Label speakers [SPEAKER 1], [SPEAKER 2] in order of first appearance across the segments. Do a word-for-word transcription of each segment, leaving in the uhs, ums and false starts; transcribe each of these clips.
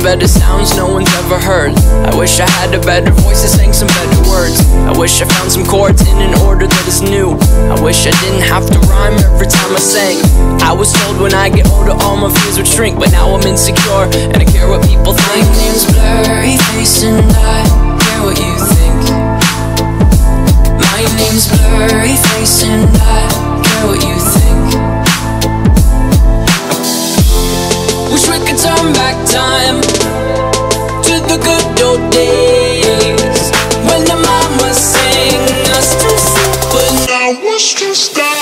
[SPEAKER 1] better sounds no one's ever heard. I wish I had a better voice that sang some better words. I wish I found some chords in an order that is new. I wish I didn't have to rhyme every time I sang. I was told when I get older all my fears would shrink, but now I'm insecure and I care what people think.
[SPEAKER 2] My name's Blurryface and I care what you think. My name's Blurryface and I care what you think. Wish we could turn back time to the good old days when the mama sang us to sleep, but now it's just that.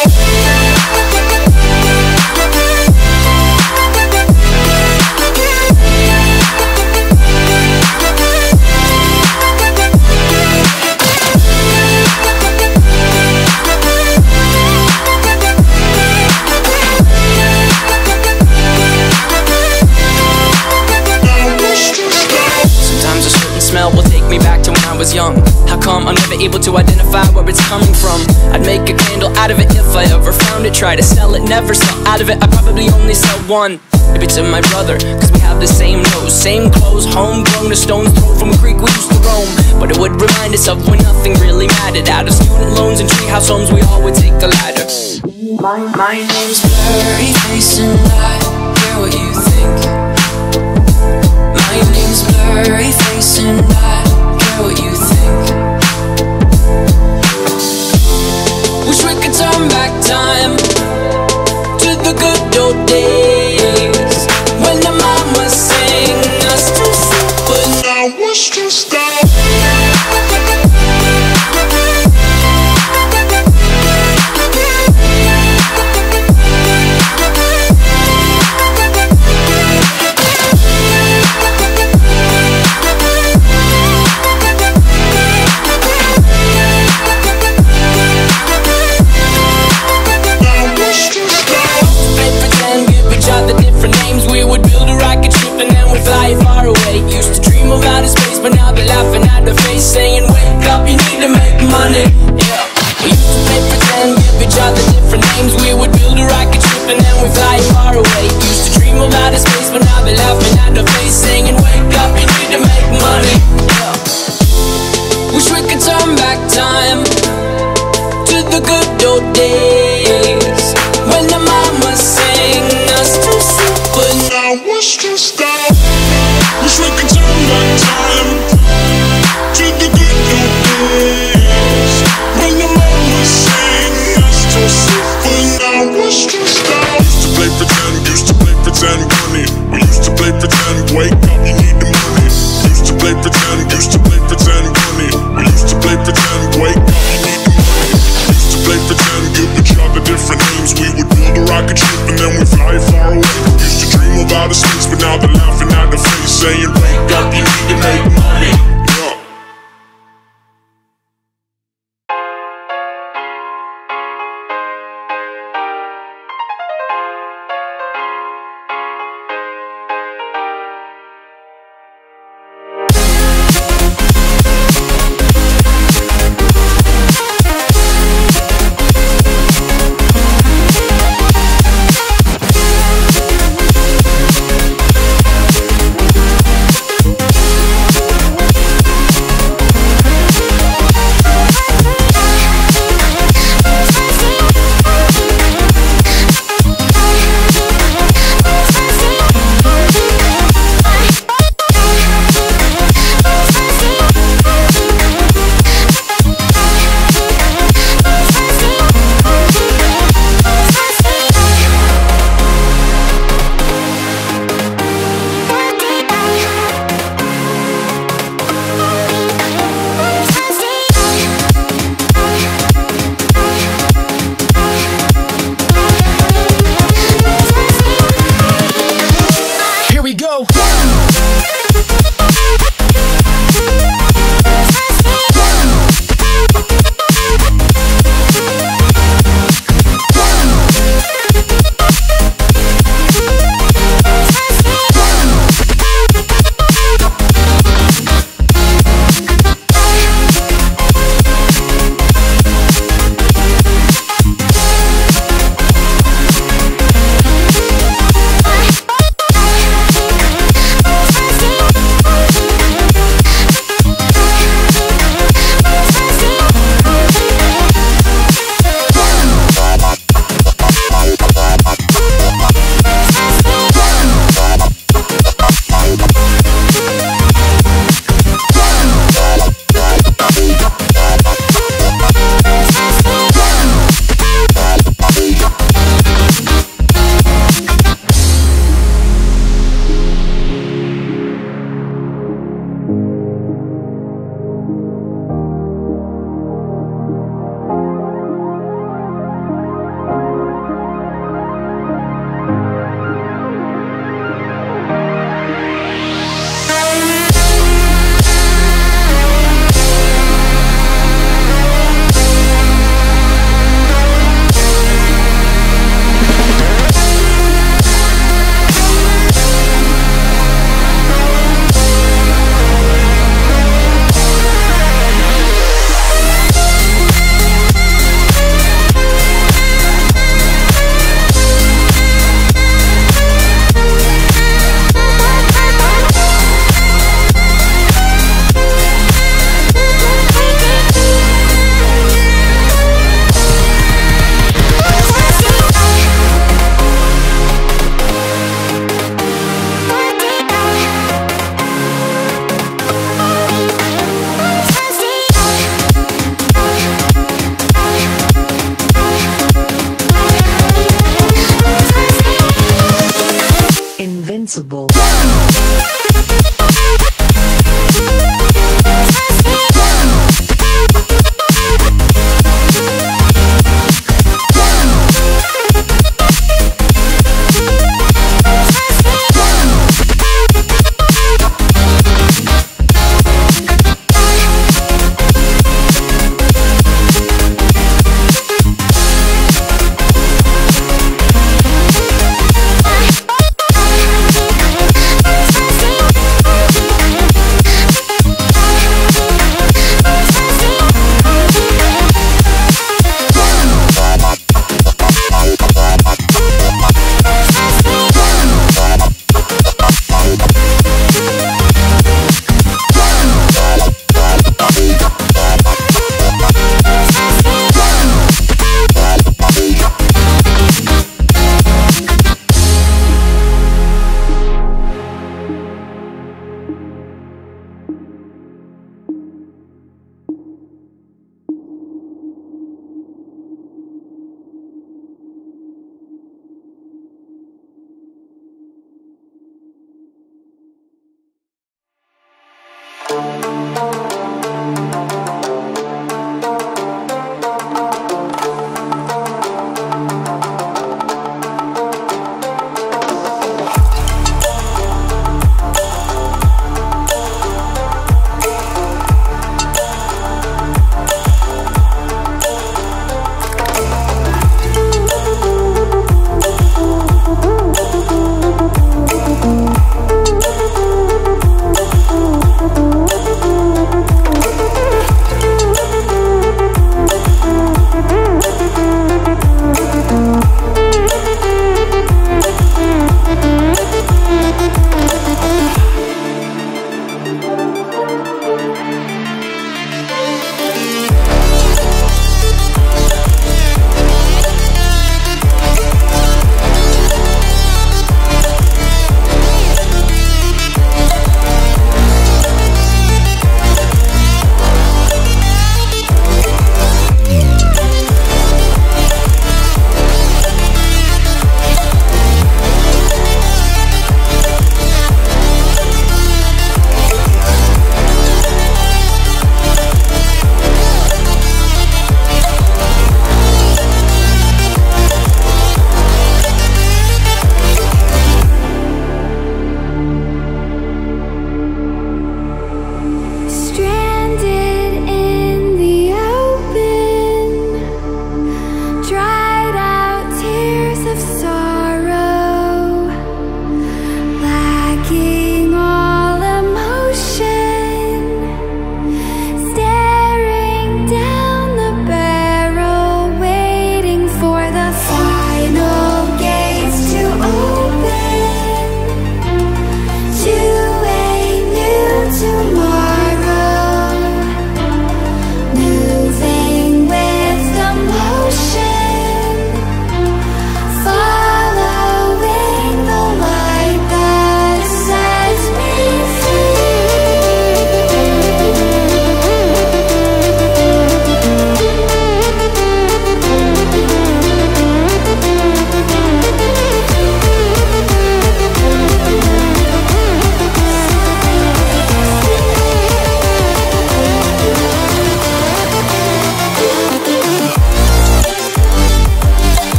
[SPEAKER 1] Will take me back to when I was young. How come I'm never able to identify where it's coming from? I'd make a candle out of it if I ever found it. Try to sell it, never sell out of it. I probably only sell one. Maybe to my brother, cause we have the same nose, same clothes, homegrown, a stone's throw from a creek we used to roam. But it would remind us of when nothing really mattered. Out of student loans and treehouse homes, we all would take the ladder.
[SPEAKER 2] My, my name's Blurryface and I care what you think. My name's Blurryface and I care what you think. Wish we could turn back time to the good old days when the mama sang us to sleep, but now it's just that. Fly far away, used to dream of outer space, but now they're laughing at the face, saying wake up, you need to make money. Yeah, we used to play pretend, give each other different names. We would build a rocket ship and then we fly far away. Used to dream of outer space, but now they're laughing at the face, saying wake up, you need to make money. Yeah, wish we could turn back time to the good old days when the mama sang us to sleep, but now it's just that.
[SPEAKER 3] Wish we could turn back time to the good old days when the mama sang us to sleep, but now it's just that. Used to play pretend, used to play pretend, money. We used to play pretend, wake up, you need the money. Used to play pretend, used to play pretend, money. We used to play pretend, wake up, you need the money. Used to play pretend, give each other different names. We would build a rocket ship and then we fly far away. Used to dream of outer space, but now they're laughing at the face, saying wake up, you need to make money. Yeah.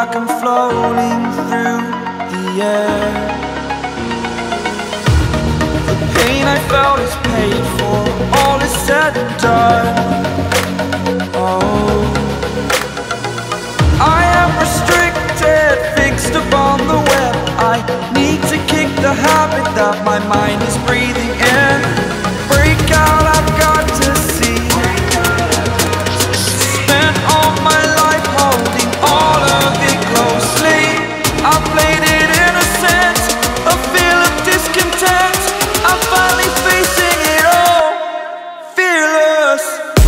[SPEAKER 4] like I'm floating through the air. The pain I felt is paid for, all is said and done. Oh, I am restricted, fixed upon the web. I need to kick the habit that my mind is breathing in. Break out, I've got to see. Spent all my life holding all of it closely. I played it innocent, a feel of discontent. I'm finally facing it all, fearless.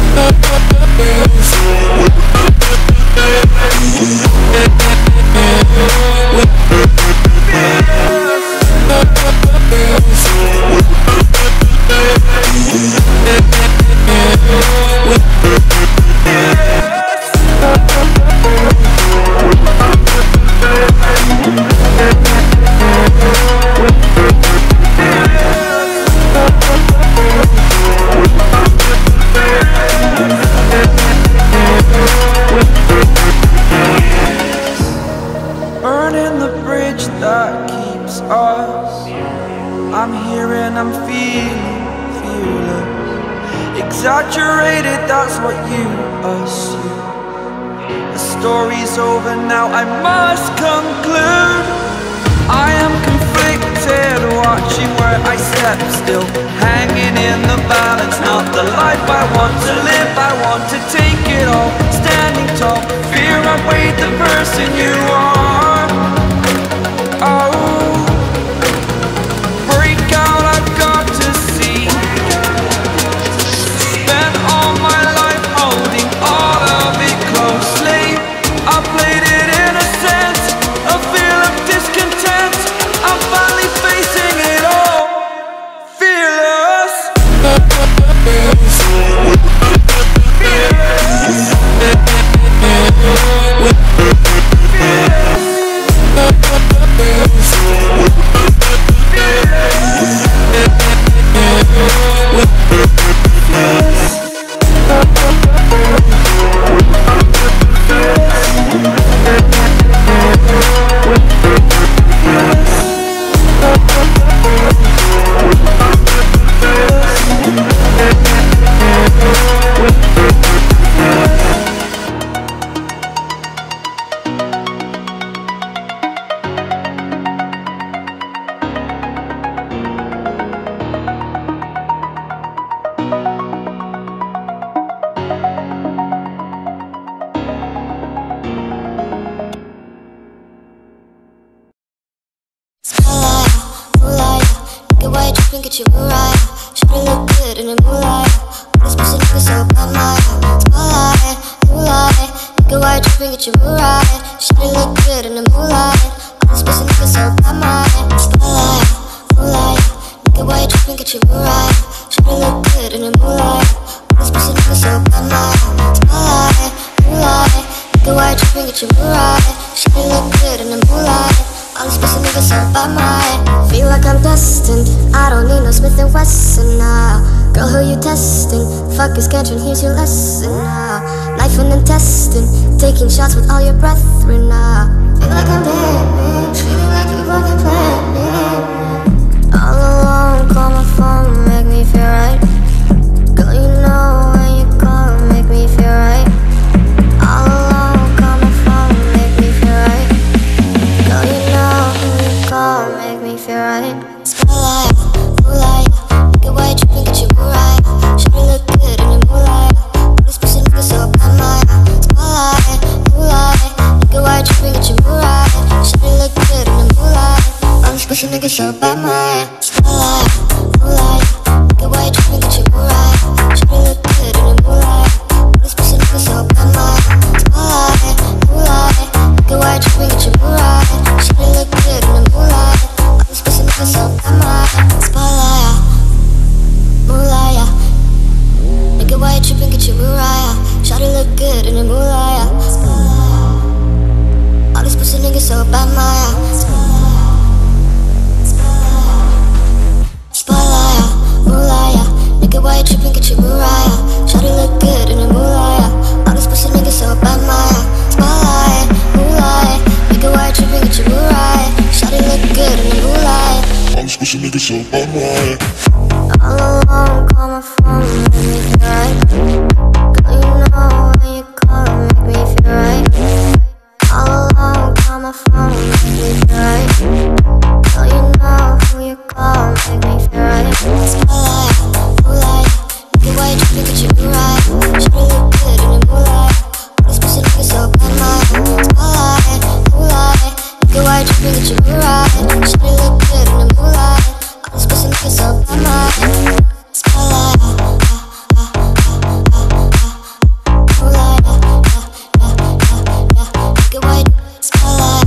[SPEAKER 4] Burning the bridge that keeps us. I'm here and I'm feeling fearless. Exaggerated, that's what you assume. The story's over now, I must conclude. I am conflicted, watching where I step still, hanging in the balance. Not the life I want to live, I want to take it all. Standing tall, fear outweighed the person you are. Oh, break out, I've got to see. Spent all my life holding all of it closely. I played it innocent, a feel of discontent. I'm finally facing it all, fearless.
[SPEAKER 5] Get your Mariah, should've look good in the moonlight. All this pussy nigga so bad, my spotlight, moonlight. Nigga, why you tripping? Get your Mariah, should've look good in the moonlight. All this pussy nigga so bad, my spotlight, moonlight. Nigga, why you tripping? Get your Mariah, should've look good in the moonlight. All this pussy nigga so bad, my spotlight, moonlight. Nigga, why you tripping? Get your Mariah, should've look good in the moonlight. All these pussy niggas so bad, my feel like I'm destined. I don't need no Smith and Wesson now. Girl, who you testing? Fuck is catching, here's your lesson now. Life and intestine, taking shots with all your brethren now. Feel like I'm dead, feeling like you fucking planned it. All alone, call my phone, make me feel right. Girl, you know when you call, make me feel right. All alone, call my phone, make me feel right. Girl, you know when you call, make me feel right. Spotlight, moonlight, nigga, why you tripping? Get your Mariah, should've look good in the moonlight. All this pussy nigga so bad, my spotlight, moonlight, nigga, why you tripping? Get your Mariah, should've look good in the moonlight. All this pussy nigga so bad, my spotlight, moonlight, nigga, why you tripping? Get your Mariah, should've look good in the moonlight. All this pussy nigga so bad, my spotlight, moonlight, nigga, why you tripping? Get your Mariah, should've look good in the moonlight. All this pussy nigga so bad, my spotlight, moonlight. Nigga, why you tripping? Get your Mariah, should've look good in the moonlight. All these pussy niggas so bad, my spotlight, moonlight. Nigga, why you tripping? Get your Mariah, should've look good in the moonlight. All these pussy niggas so bad, my spotlight, moonlight.
[SPEAKER 3] Just push a nigga so I'm right.
[SPEAKER 5] All alone, call my phone, make me feel right. Girl, you know when you call, make me feel right. All alone, call my phone, make me feel right. Girl, you know who you call, make me feel right. Spotlight, moonlight, look at why you tripping, get you right. Should've look good in the moonlight. All these pussy niggas so bad, my spotlight, moonlight, look at why you tripping, get you right. Should've look good in the moonlight. All these pussy niggas so bad, my spotlight, moonlight, look at why you spotlight,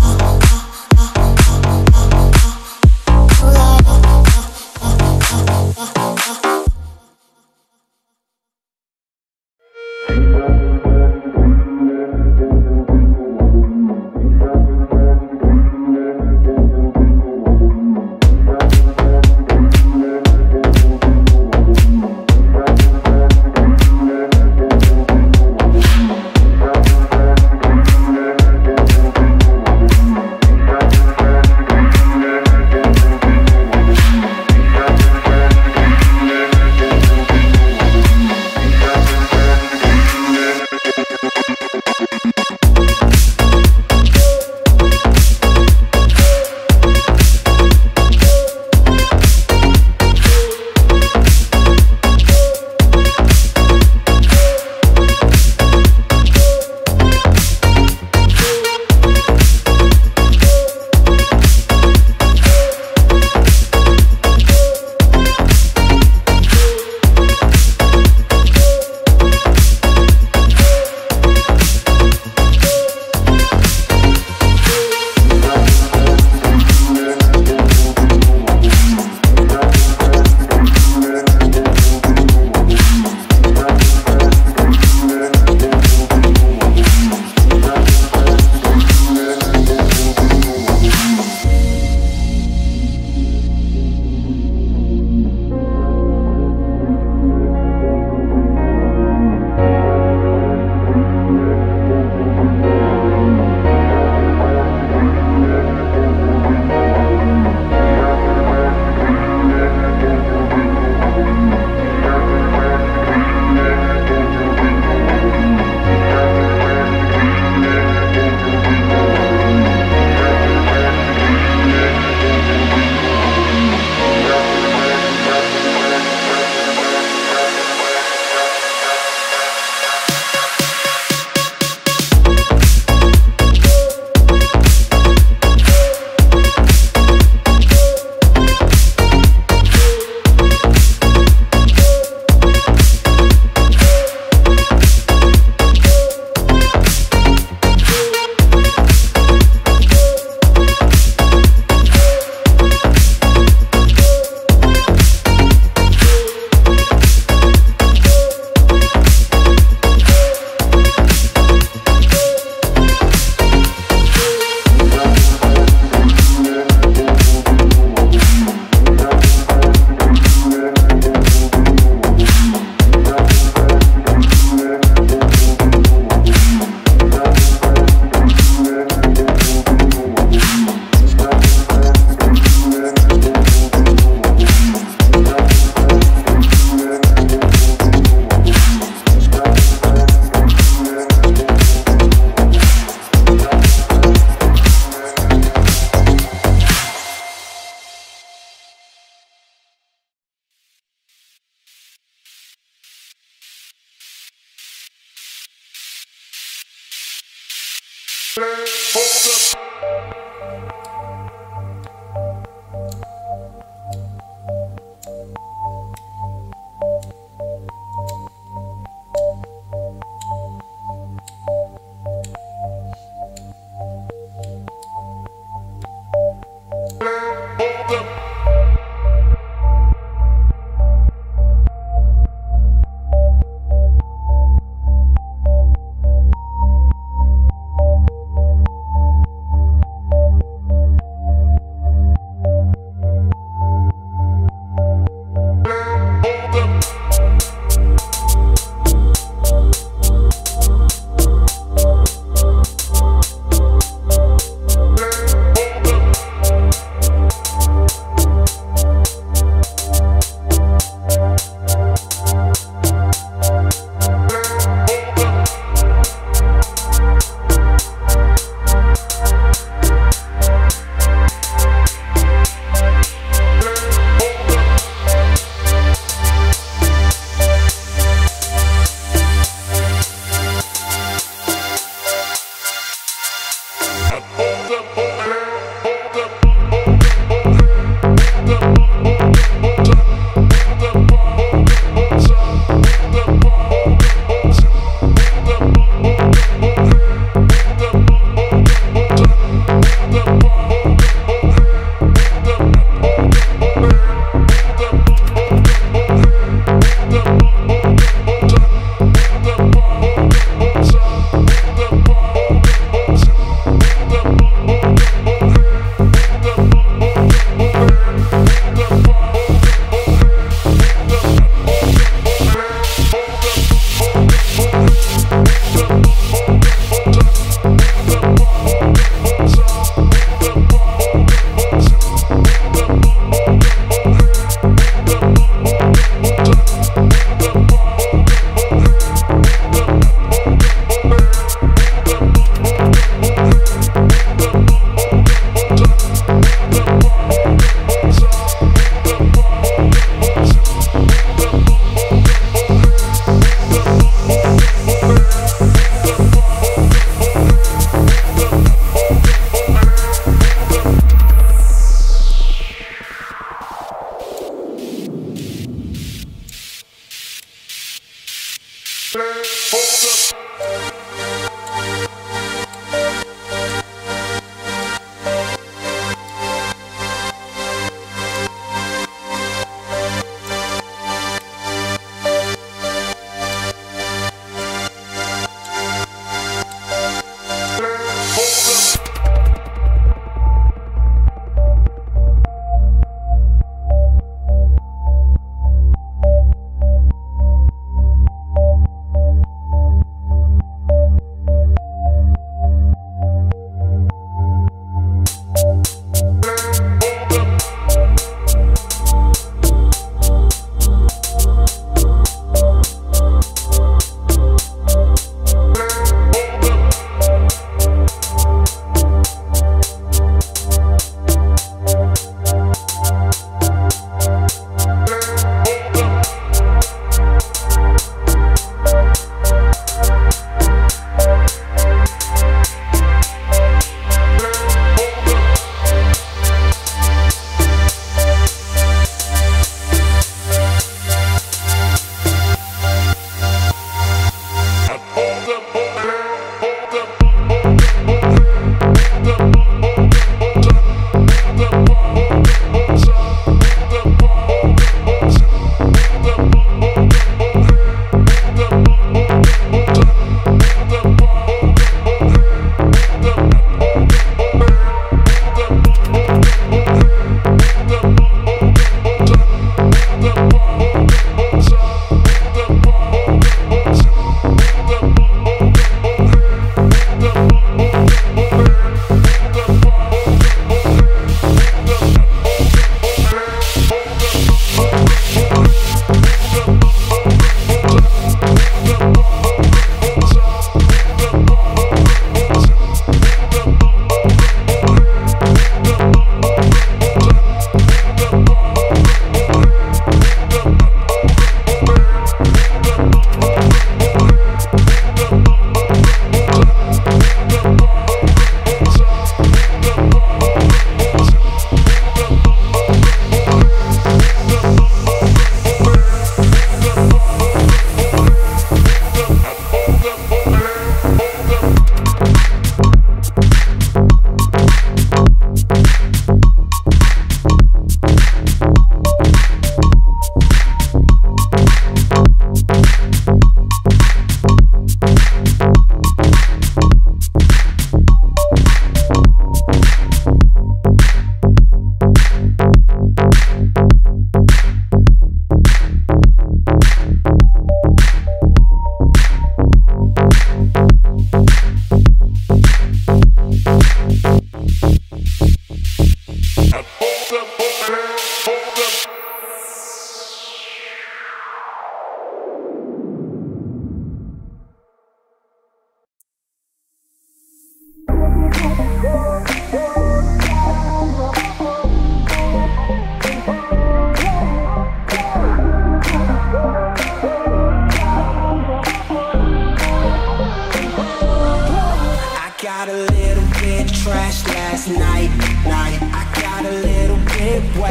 [SPEAKER 6] Got a little bit trashed last night. Now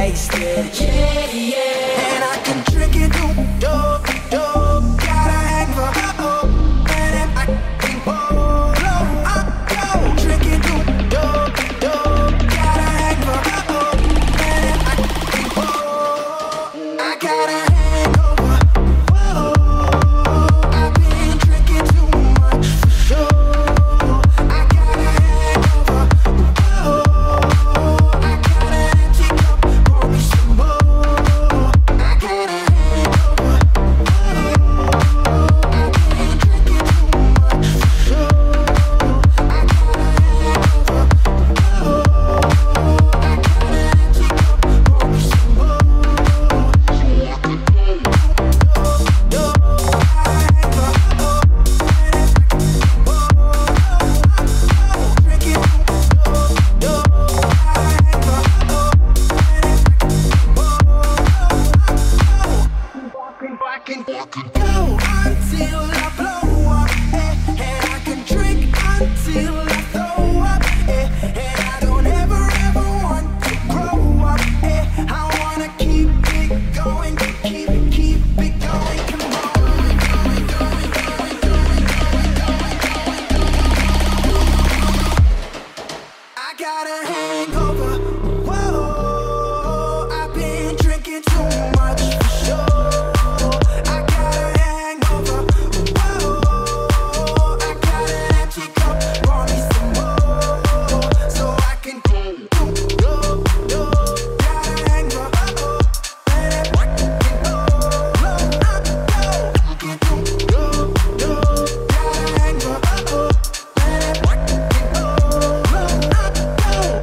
[SPEAKER 4] wasted. Yeah, yeah. And I can drink it, do, do, do. Gotta hang for oh, and if I can hold oh, I go. Drink it, do, do, do. Gotta hang for oh, and if I can hold, I gotta hang over. Whoa, I've been drinking too much for sure. I gotta hang over. Whoa, I got an empty cup, pour me some more. I got a hangover. Whoa, I've been drinking too much for sure. I got a hangover. Whoa, I got an empty cup, pour me some more. So I can go, do, do, gotta hang for oh, and if I can hold, drink it, do, do, gotta hang for oh, and if I can I can go until I blow up, eh, and I can drink until I throw up, eh, and I don't ever ever want to grow up, eh, I wanna keep it going, keep keep it going, come on. I got a hangover. Whoa, I've been drinking too much for sure. I got a hangover. Whoa, I got an empty cup, pour me some more, so I can do, do, do, do. Got a hangover. And if I can go, I go. I can do, do, do. Got a hangover. And if I can go, I go.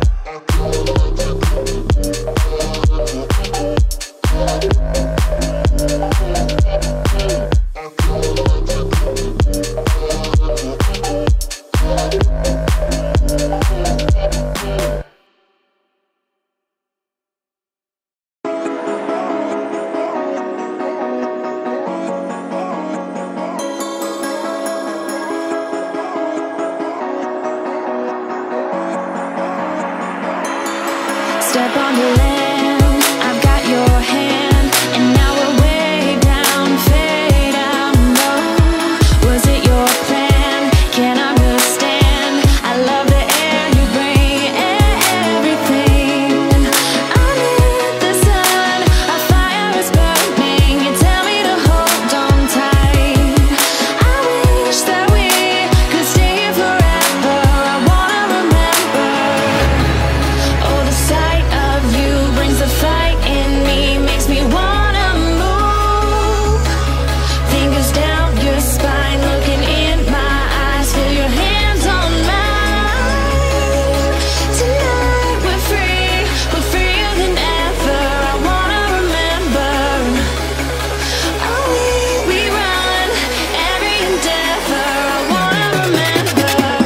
[SPEAKER 6] Step on the land, I've got your hand, and now we're way down, fade out low. Was it your plan? Can't understand. I love the air you bring, everything. Under the sun, a fire is burning. You tell me to hold on tight. I wish that we could stay here forever. I wanna remember. Oh, the sight of you brings the fight in me, makes me wanna move. Fingers down your spine, looking in my eyes, feel your hands on mine. Tonight we're free, we're freer than ever. I wanna remember. Oh, we, we run every endeavor. I wanna remember.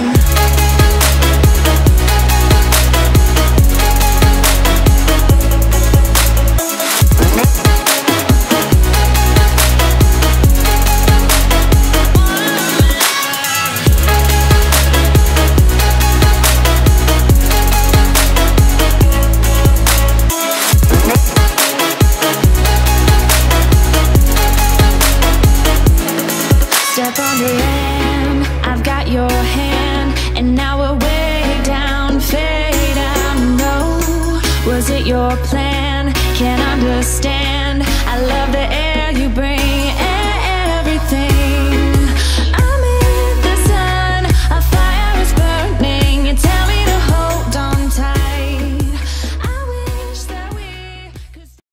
[SPEAKER 6] Step on the land, I've got your hand, and now we're way down, fade out. No, was it your plan? Can't understand.